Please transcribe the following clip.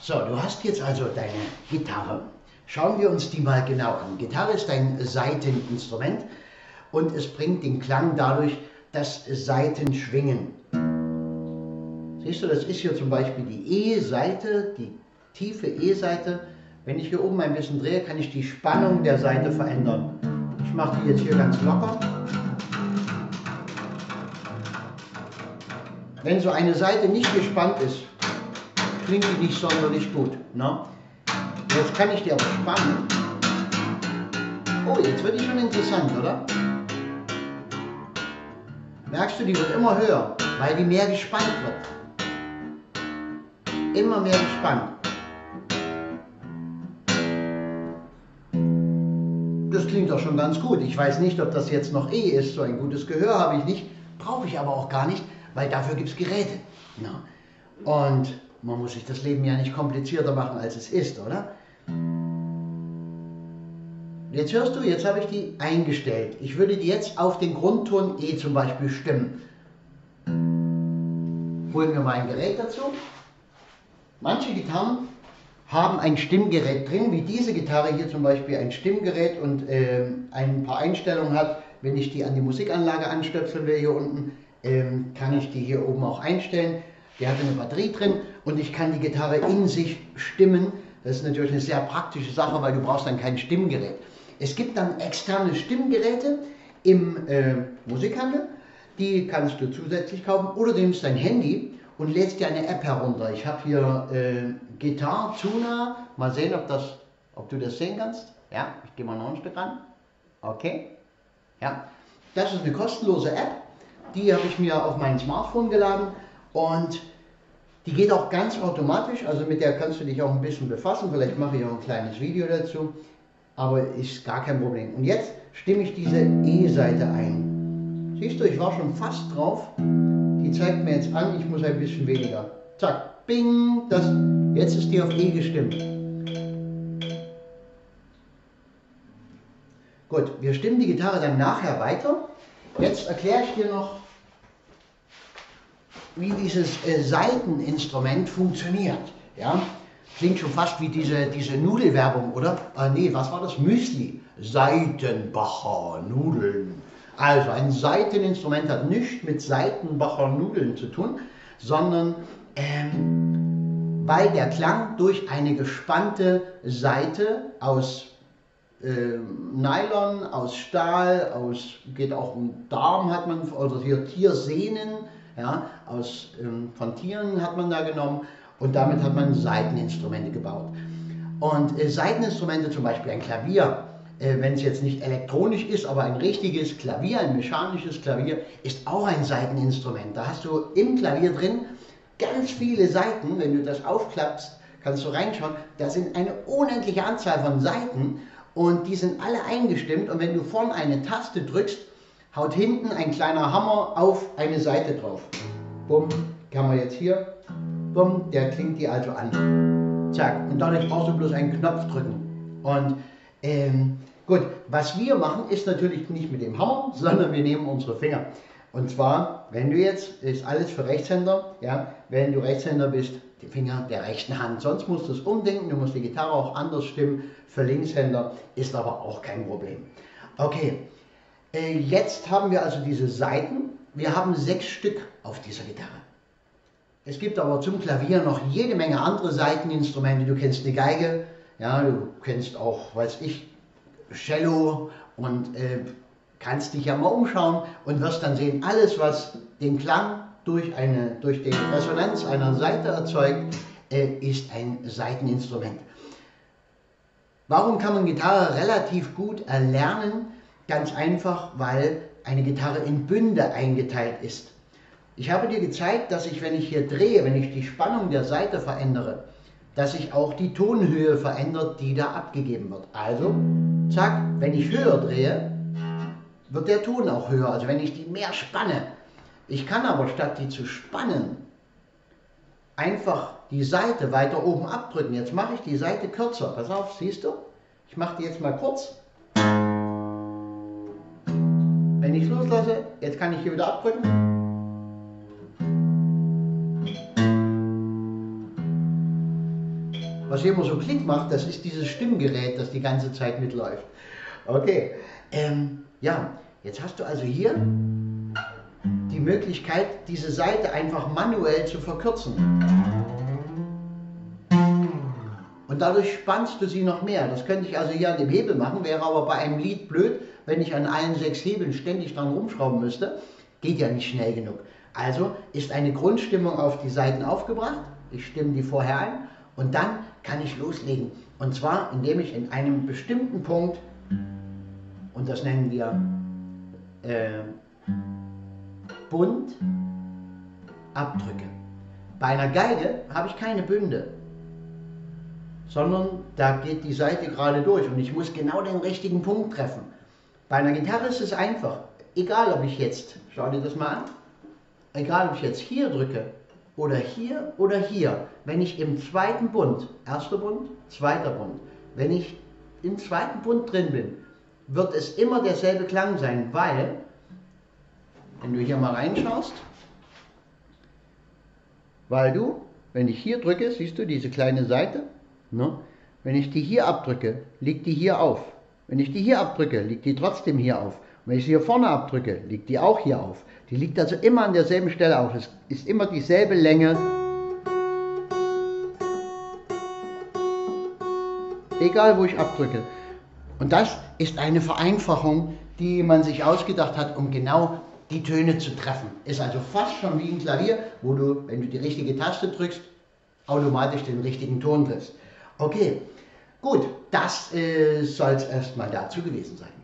So, du hast jetzt also deine Gitarre. Schauen wir uns die mal genau an. Gitarre ist ein Saiteninstrument und es bringt den Klang dadurch, dass Saiten schwingen. Siehst du, das ist hier zum Beispiel die E-Saite, die tiefe E-Saite. Wenn ich hier oben ein bisschen drehe, kann ich die Spannung der Saite verändern. Ich mache die jetzt hier ganz locker. Wenn so eine Saite nicht gespannt ist, klingt die nicht sonderlich gut. Ne? Jetzt kann ich die aber spannen. Oh, jetzt wird die schon interessant, oder? Merkst du, die wird immer höher, weil die mehr gespannt wird. Immer mehr gespannt. Das klingt doch schon ganz gut. Ich weiß nicht, ob das jetzt noch E ist. So ein gutes Gehör habe ich nicht. Brauche ich aber auch gar nicht, weil dafür gibt es Geräte. Na? Und man muss sich das Leben ja nicht komplizierter machen, als es ist, oder? Jetzt hörst du, jetzt habe ich die eingestellt. Ich würde die jetzt auf den Grundton E zum Beispiel stimmen. Holen wir mal ein Gerät dazu. Manche Gitarren haben ein Stimmgerät drin, wie diese Gitarre hier zum Beispiel ein Stimmgerät und ein paar Einstellungen hat. Wenn ich die an die Musikanlage anstöpseln will hier unten, kann ich die hier oben auch einstellen. Die hat eine Batterie drin und ich kann die Gitarre in sich stimmen. Das ist natürlich eine sehr praktische Sache, weil du brauchst dann kein Stimmgerät. Es gibt dann externe Stimmgeräte im Musikhandel, die kannst du zusätzlich kaufen oder du nimmst dein Handy und lädst dir eine App herunter. Ich habe hier Guitar Tuner, mal sehen, ob du das sehen kannst. Ja, ich gehe mal noch ein Stück ran. Okay, ja, das ist eine kostenlose App, die habe ich mir auf mein Smartphone geladen und die geht auch ganz automatisch, also mit der kannst du dich auch ein bisschen befassen, vielleicht mache ich auch ein kleines Video dazu, aber ist gar kein Problem. Und jetzt stimme ich diese E-Seite ein. Siehst du, ich war schon fast drauf, die zeigt mir jetzt an, ich muss ein bisschen weniger. Zack, bing, jetzt ist die auf E gestimmt. Gut, wir stimmen die Gitarre dann nachher weiter. Jetzt erkläre ich dir noch, wie dieses Saiteninstrument funktioniert. Ja? Klingt schon fast wie diese Nudelwerbung, oder? Nee, was war das? Müsli. Seitenbacher Nudeln. Also ein Saiteninstrument hat nichts mit Seitenbacher Nudeln zu tun, sondern weil der Klang durch eine gespannte Saite aus Nylon, aus Stahl, geht auch um Darm hat man, oder hier Tiersehnen, ja, von Tieren hat man da genommen und damit hat man Saiteninstrumente gebaut. Und Saiteninstrumente, zum Beispiel ein Klavier, wenn es jetzt nicht elektronisch ist, aber ein richtiges Klavier, ein mechanisches Klavier, ist auch ein Saiteninstrument. Da hast du im Klavier drin ganz viele Saiten. Wenn du das aufklappst, kannst du reinschauen. Da sind eine unendliche Anzahl von Saiten und die sind alle eingestimmt. Und wenn du vorne eine Taste drückst, haut hinten ein kleiner Hammer auf eine Seite drauf. Bumm, kann man jetzt hier, bumm, der klingt die also an. Zack, und dadurch brauchst du bloß einen Knopf drücken. Und gut, was wir machen, ist natürlich nicht mit dem Hammer, sondern wir nehmen unsere Finger. Und zwar, wenn du jetzt, ist alles für Rechtshänder, ja, wenn du Rechtshänder bist, die Finger der rechten Hand. Sonst musst du es umdenken, du musst die Gitarre auch anders stimmen. Für Linkshänder ist aber auch kein Problem. Okay, jetzt haben wir also diese Saiten. Wir haben 6 Stück auf dieser Gitarre. Es gibt aber zum Klavier noch jede Menge andere Saiteninstrumente. Du kennst eine Geige, ja, du kennst auch, weiß ich, Cello und kannst dich ja mal umschauen und wirst dann sehen, alles was den Klang durch die Resonanz einer Saite erzeugt, ist ein Saiteninstrument. Warum kann man Gitarre relativ gut erlernen? Ganz einfach, weil eine Gitarre in Bünde eingeteilt ist. Ich habe dir gezeigt, dass ich, wenn ich hier drehe, wenn ich die Spannung der Saite verändere, dass sich auch die Tonhöhe verändert, die da abgegeben wird. Also, zack, wenn ich höher drehe, wird der Ton auch höher, also wenn ich die mehr spanne. Ich kann aber statt die zu spannen, einfach die Saite weiter oben abdrücken. Jetzt mache ich die Saite kürzer. Pass auf, siehst du? Ich mache die jetzt mal kurz. Wenn ich loslasse, jetzt kann ich hier wieder abdrücken. was hier immer so Klick macht, das ist dieses Stimmgerät, das die ganze Zeit mitläuft. Okay, ja, jetzt hast du also hier die Möglichkeit, diese Saite einfach manuell zu verkürzen. Und dadurch spannst du sie noch mehr. Das könnte ich also hier an dem Hebel machen, wäre aber bei einem Lied blöd, wenn ich an allen 6 Hebeln ständig dran rumschrauben müsste. Geht ja nicht schnell genug. Also ist eine Grundstimmung auf die Saiten aufgebracht. Ich stimme die vorher ein und dann kann ich loslegen. Und zwar, indem ich in einem bestimmten Punkt, und das nennen wir Bund, abdrücke. Bei einer Geige habe ich keine Bünde, sondern da geht die Saite gerade durch und ich muss genau den richtigen Punkt treffen. Bei einer Gitarre ist es einfach. Egal ob ich jetzt, schau dir das mal an, egal ob ich jetzt hier drücke oder hier, wenn ich im zweiten Bund, erster Bund, zweiter Bund, wenn ich im zweiten Bund drin bin, wird es immer derselbe Klang sein, weil, wenn du hier mal reinschaust, weil du, wenn ich hier drücke, siehst du diese kleine Saite, ne? Wenn ich die hier abdrücke, liegt die hier auf. Wenn ich die hier abdrücke, liegt die trotzdem hier auf. Und wenn ich sie hier vorne abdrücke, liegt die auch hier auf. Die liegt also immer an derselben Stelle auf. Es ist immer dieselbe Länge. Egal wo ich abdrücke. Und das ist eine Vereinfachung, die man sich ausgedacht hat, um genau die Töne zu treffen. Ist also fast schon wie ein Klavier, wo du, wenn du die richtige Taste drückst, automatisch den richtigen Ton triffst. Okay, gut, das soll es erstmal dazu gewesen sein.